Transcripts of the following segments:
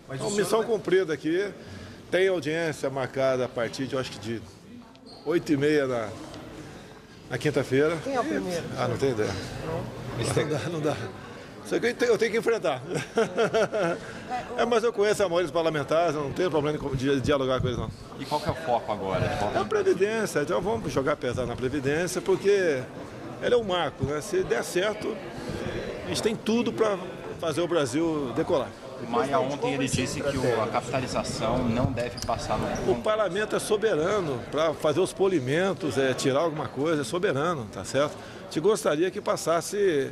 Então, missão cumprida aqui. Tem audiência marcada a partir de, eu acho que de 8h30 na quinta-feira. Quem é o primeiro? Não tenho ideia. Não dá. Isso aqui eu tenho que enfrentar. Mas eu conheço a maioria dos parlamentares, não tenho problema de dialogar com eles, não. E qual que é o foco agora? É a Previdência, então vamos jogar pesado na Previdência, porque ela é um marco, né? Se der certo, a gente tem tudo para fazer o Brasil decolar. O Maia ontem ele disse que a capitalização não deve passar no... O parlamento é soberano para fazer os polimentos, tirar alguma coisa, é soberano, tá certo? A gente gostaria que passasse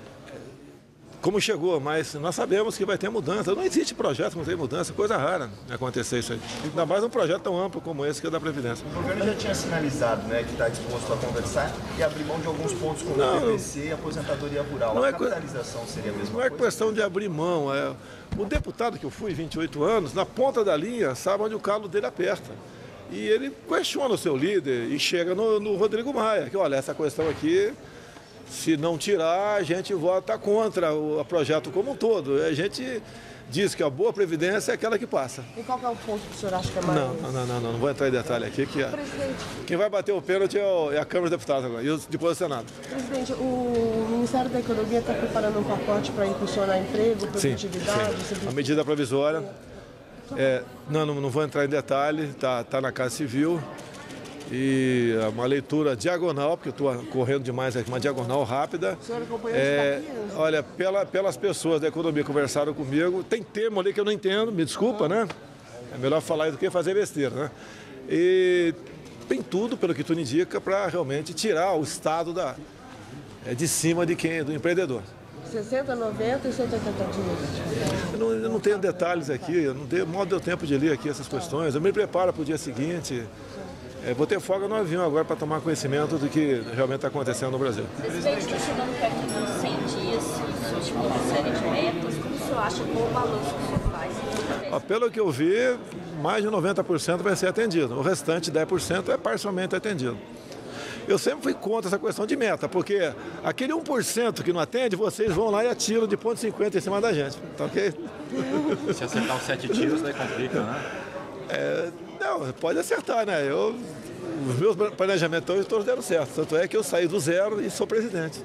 como chegou, mas nós sabemos que vai ter mudança. Não existe projeto que não tem mudança, coisa rara acontecer isso aí. Ainda mais um projeto tão amplo como esse que é da Previdência. O governo já tinha sinalizado, né, que está disposto a conversar e abrir mão de alguns pontos como o PPC e a aposentadoria rural. A capitalização seria a mesma coisa? Não é questão de abrir mão. O deputado que eu fui, 28 anos, na ponta da linha, sabe onde o calo dele aperta. E ele questiona o seu líder e chega no Rodrigo Maia, que olha, essa questão aqui... Se não tirar, a gente vota contra o projeto como um todo. A gente diz que a boa previdência é aquela que passa. E qual que é o ponto que o senhor acha que é mais... Não vou entrar em detalhe aqui. Quem vai bater o pênalti é a Câmara dos Deputados agora, e depois o Senado. Presidente, o Ministério da Economia está preparando um pacote para impulsionar emprego, produtividade... Sim. A medida provisória. Não vou entrar em detalhe, tá na Casa Civil. E uma leitura diagonal, porque eu estou correndo demais aqui, uma diagonal rápida. O senhor acompanhou isso daqui? Olha, pelas pessoas da economia que conversaram comigo, tem termo ali que eu não entendo, me desculpa, né? É melhor falar do que fazer besteira, né? E tem tudo, pelo que tu me indica, para realmente tirar o Estado de cima do empreendedor. 60, 90 e 180 dias. Eu não tenho detalhes aqui, mal deu tempo de ler aqui essas questões. Eu me preparo para o dia seguinte. Vou ter folga no avião agora para tomar conhecimento do que realmente está acontecendo no Brasil. Presidente, está chegando perto dos 100 dias, sua última série de metas. Como o senhor acha, qual o balanço que o senhor faz? Pelo que eu vi, mais de 90% vai ser atendido. O restante, 10%, é parcialmente atendido. Eu sempre fui contra essa questão de meta, porque aquele 1% que não atende, vocês vão lá e atiram de ponto .50 em cima da gente. Tá ok? Se acertar os 7 tiros, daí complica, né? Não, pode acertar, né? Os meus planejamentos hoje todos deram certo. Tanto é que eu saí do zero e sou presidente.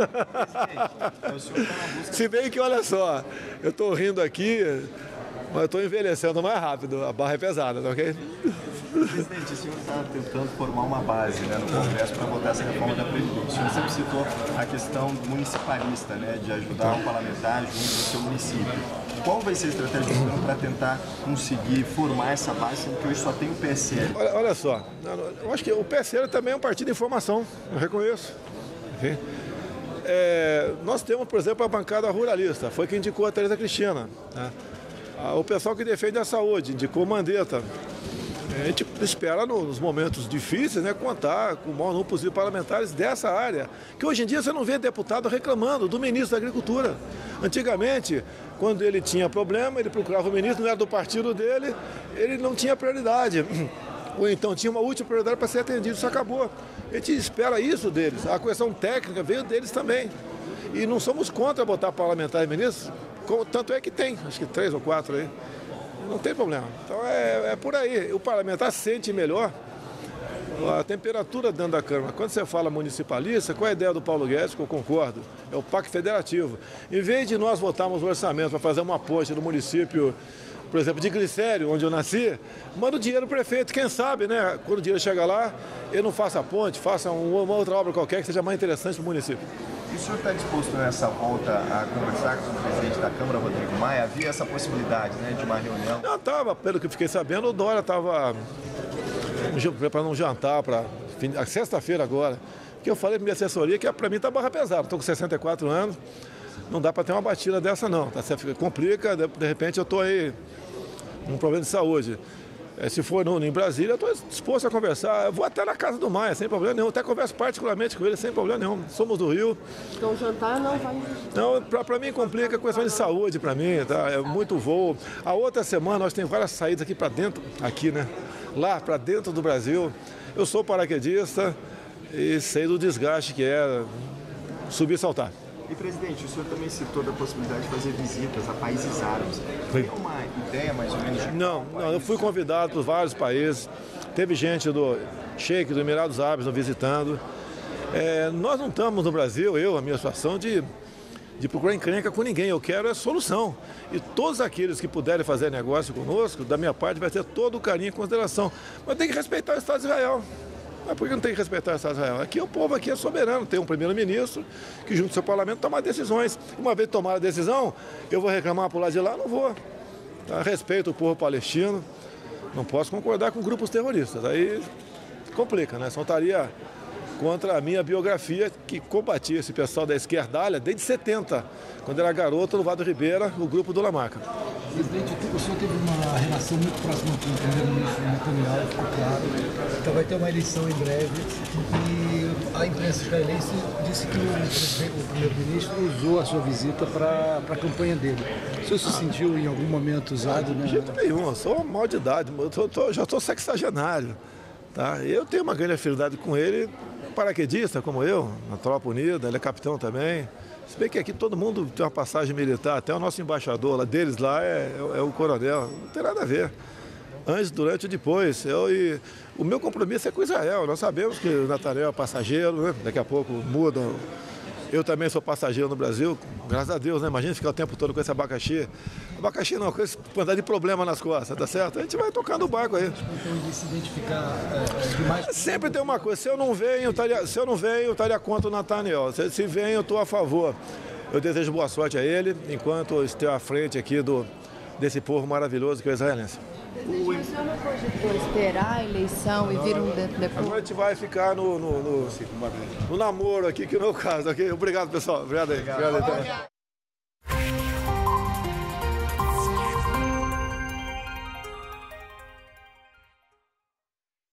Se bem que, olha só, eu estou rindo aqui, mas eu estou envelhecendo mais rápido. A barra é pesada, tá ok? Presidente, o senhor está tentando formar uma base, né, no Congresso para votar essa reforma da Previdência. O senhor sempre citou a questão municipalista, né, de ajudar o parlamentar junto do seu município. Qual vai ser a estratégia do governo para tentar conseguir formar essa base, sendo que hoje só tem o PSL? Olha só, eu acho que o PSL também é um partido de informação, eu reconheço. Enfim. Nós temos, por exemplo, a bancada ruralista, foi quem indicou a Tereza Cristina. Né? O pessoal que defende a saúde indicou o Mandetta. A gente espera, nos momentos difíceis, né, contar com o maior número possível de parlamentares dessa área. Que hoje em dia você não vê deputado reclamando do ministro da Agricultura. Antigamente, quando ele tinha problema, ele procurava o ministro, não era do partido dele, ele não tinha prioridade. Ou então tinha uma última prioridade para ser atendido, isso acabou. A gente espera isso deles. A questão técnica veio deles também. E não somos contra botar parlamentares e ministros, tanto é que tem, acho que 3 ou 4 aí. Não tem problema. Então é por aí. O parlamentar sente melhor a temperatura dentro da Câmara. Quando você fala municipalista, qual é a ideia do Paulo Guedes, que eu concordo? É o Pacto Federativo. Em vez de nós votarmos o orçamento para fazer uma ponte no município, por exemplo, de Glicério, onde eu nasci, manda o dinheiro para o prefeito. Quem sabe, né? Quando o dinheiro chega lá, ele não faça a ponte, faça uma outra obra qualquer que seja mais interessante para o município. E o senhor está disposto nessa volta a conversar com o presidente da Câmara, Rodrigo Maia? Havia essa possibilidade, né, de uma reunião? Não, estava, pelo que eu fiquei sabendo, o Dória estava preparando um jantar para sexta-feira agora. Que eu falei para minha assessoria que para mim está barra pesada. Estou com 64 anos, não dá para ter uma batida dessa não. Tá? Complica, de repente eu estou aí num problema de saúde. Se for em Brasília, eu estou disposto a conversar. Eu vou até na casa do Maia, sem problema nenhum. Até converso particularmente com ele, sem problema nenhum. Somos do Rio. Então o jantar não vai... Não, para mim complica a questão de saúde, para mim, tá? É muito voo. A outra semana nós temos várias saídas aqui para dentro, aqui, né? Lá para dentro do Brasil. Eu sou paraquedista e sei do desgaste que é subir e saltar. E, presidente, o senhor também citou da possibilidade de fazer visitas a países árabes. Tem uma ideia, mais ou menos, de Não, eu fui convidado por vários países. Teve gente do Sheik, dos Emirados Árabes, nos visitando. Nós não estamos no Brasil, a minha situação, de procurar encrenca com ninguém. Eu quero solução. E todos aqueles que puderem fazer negócio conosco, da minha parte, vai ter todo o carinho e consideração. Mas tem que respeitar o Estado de Israel. Mas por que não tem que respeitar o Estado de Israel? Aqui o povo aqui é soberano, tem um primeiro-ministro que junto ao seu parlamento toma decisões. Uma vez tomar a decisão, eu vou reclamar por lá de lá? Não vou. Tá? Respeito o povo palestino, não posso concordar com grupos terroristas. Aí complica, né? Só estaria contra a minha biografia, que combatia esse pessoal da esquerdalha desde 70, quando era garoto no Vado Ribeira, o grupo do Lamaca. Presidente, o senhor teve uma relação muito próxima com o primeiro-ministro Netanyahu, ficou claro. Então vai ter uma eleição em breve e a imprensa israelense disse que o primeiro-ministro usou a sua visita para a campanha dele. O senhor se sentiu em algum momento usado? De jeito nenhum, eu sou mal de idade, já estou sexagenário. Tá? Eu tenho uma grande afinidade com ele, paraquedista como eu, na Tropa Unida, ele é capitão também. Se bem que aqui todo mundo tem uma passagem militar, até o nosso embaixador lá, deles lá é o coronel, não tem nada a ver. Antes, durante e depois. O meu compromisso é com Israel, nós sabemos que o Netanyahu é passageiro, né? Daqui a pouco muda. Eu também sou passageiro no Brasil, graças a Deus, né? Imagina ficar o tempo todo com esse abacaxi. Abacaxi não, com esse quantidade de problema nas costas, tá certo? A gente vai tocando o barco aí. Então, de se identificar demais. Sempre tem uma coisa, se eu não venho, eu estaria contra o Netanyahu. Se venho, eu estou a favor. Eu desejo boa sorte a ele, enquanto eu esteja à frente aqui desse povo maravilhoso que é o israelense. O senhor não cogitou esperar a eleição e vir um depois? Agora a gente vai ficar no namoro aqui, que não é o caso. Okay? Obrigado, pessoal. Obrigado aí. Obrigado aí.